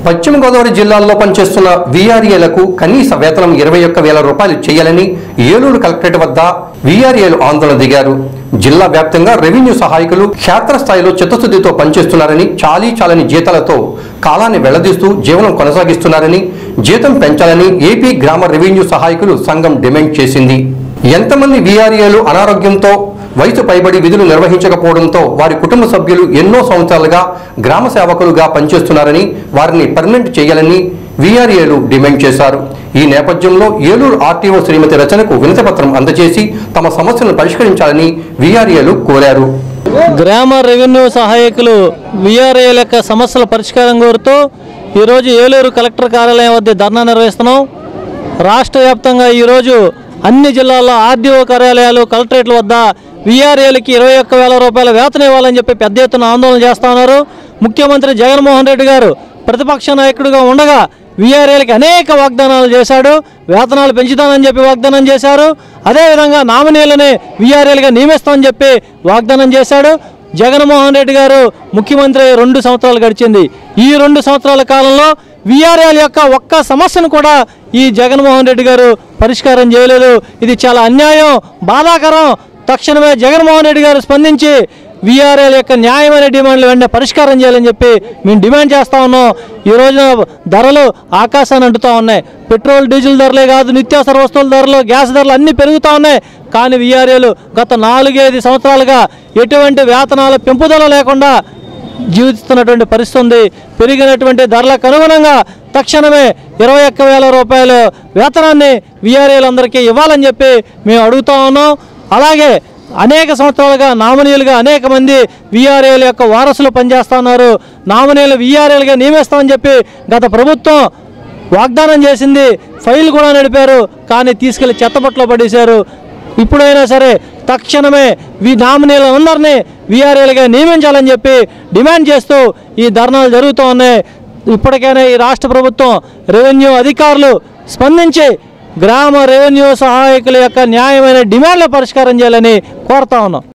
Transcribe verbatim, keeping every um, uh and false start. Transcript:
పశ్చిమ గోదావరి జిల్లాల్లో పనిచేస్తున్న వీఆర్ఏలకు కనీస వేతనం ఇరవై ఒక్క వేల రూపాయలు చేయాలని ఏలూరు కలెక్టరేట్ వద్ద వీఆర్ఏలు ఆందోళన దిగారు. జిల్లా వ్యాప్తంగా రెవెన్యూ సహాయకులు క్షేత్రస్థాయిలో చిత్తశుద్ధితో పనిచేస్తున్నారని, చాలీ చాలని జీతాలతో కాలాన్ని వెళ్లదీస్తూ జీవనం కొనసాగిస్తున్నారని, జీతం పెంచాలని ఏపీ గ్రామ రెవెన్యూ సహాయకులు సంఘం డిమాండ్ చేసింది. ఎంతమంది వీఆర్ఏలు అనారోగ్యంతో వయసు పైబడి విధులు నిర్వహించకపోవడంతో వారి కుటుంబ సభ్యులు ఎన్నో సంవత్సరాలుగా గ్రామ సేవకులుగా పనిచేస్తున్నారని, వారిని పర్మనెంట్ చేయాలని వీఆర్ఏలు డిమాండ్ చేశారు. ఈ నేపథ్యంలో ఏలూరు ఆర్టీఓ శ్రీమతి రచనకు వినతిపత్రం అందజేసి తమ సమస్యలను పరిష్కరించాలని వీఆర్ఏలు కోరారు. గ్రామ రెవెన్యూ సహాయకులు వీఆర్ఏల యొక్క సమస్యల పరిష్కారం కోరుతూ ఈరోజు ఏలూరు కలెక్టర్ కార్యాలయం వద్ద ధర్నా నిర్వహిస్తున్నాం. రాష్ట్ర వ్యాప్తంగా ఈరోజు అన్ని జిల్లాల్లో ఆర్డీఓ కార్యాలయాలు, కలెక్టరేట్ల వద్ద వీఆర్ఏలకి ఇరవై ఒక్క వేల రూపాయల వేతనం ఇవ్వాలని చెప్పి పెద్ద ఎత్తున ఆందోళన చేస్తూ ఉన్నారు. ముఖ్యమంత్రి జగన్మోహన్ రెడ్డి గారు ప్రతిపక్ష నాయకుడిగా ఉండగా వీఆర్ఏలకి అనేక వాగ్దానాలు చేశాడు. వేతనాలు పెంచుతానని చెప్పి వాగ్దానం చేశారు. అదేవిధంగా నామినీలని వీఆర్ఏలుగా నియమిస్తామని చెప్పి వాగ్దానం చేశాడు. జగన్మోహన్ రెడ్డి గారు ముఖ్యమంత్రి రెండు సంవత్సరాలు గడిచింది. ఈ రెండు సంవత్సరాల కాలంలో వీఆర్ఏల యొక్క ఒక్క సమస్యను కూడా ఈ జగన్మోహన్ రెడ్డి గారు పరిష్కారం చేయలేదు. ఇది చాలా అన్యాయం, బాధాకరం. తక్షణమే జగన్మోహన్ రెడ్డి గారు స్పందించి వీఆర్ఏల యొక్క న్యాయమైన డిమాండ్లు వెంటనే పరిష్కారం చేయాలని చెప్పి మేము డిమాండ్ చేస్తూ ఉన్నాం. ఈ రోజున ధరలు ఆకాశాన్ని అంటుతూ ఉన్నాయి. పెట్రోల్ డీజిల్ ధరలే కాదు, నిత్యావసర వస్తువుల ధరలు, గ్యాస్ ధరలు అన్నీ పెరుగుతూ ఉన్నాయి. కానీ వీఆర్ఏలు గత నాలుగైదు సంవత్సరాలుగా ఎటువంటి వేతనాల పెంపుదల లేకుండా జీవిస్తున్నటువంటి పరిస్థితి ఉంది. పెరిగినటువంటి ధరలకు అనుగుణంగా తక్షణమే ఇరవై ఒక్క వేల రూపాయల వేతనాన్ని వీఆర్ఏలందరికీ ఇవ్వాలని చెప్పి మేము అడుగుతా ఉన్నాం. అలాగే అనేక సంవత్సరాలుగా నామినీలుగా అనేక మంది వీఆర్ఏల యొక్క వారసులు పనిచేస్తూ ఉన్నారు. నామినీలు వీఆర్ఏలుగా నియమిస్తామని చెప్పి గత ప్రభుత్వం వాగ్దానం చేసింది. ఫైల్ కూడా నడిపారు, కానీ తీసుకెళ్లి చెత్తపట్లో పడేశారు. ఇప్పుడైనా సరే తక్షణమే వీ నామినీలందరినీ వీఆర్ఏలుగా నియమించాలని చెప్పి డిమాండ్ చేస్తూ ఈ ధర్నాలు జరుగుతూ ఉన్నాయి. ఇప్పటికైనా ఈ రాష్ట్ర ప్రభుత్వం, రెవెన్యూ అధికారులు స్పందించి గ్రామ రెవెన్యూ సహాయకుల యొక్క న్యాయమైన డిమాండ్ల పరిష్కారం చేయాలని కోరుతా ఉన్నాం.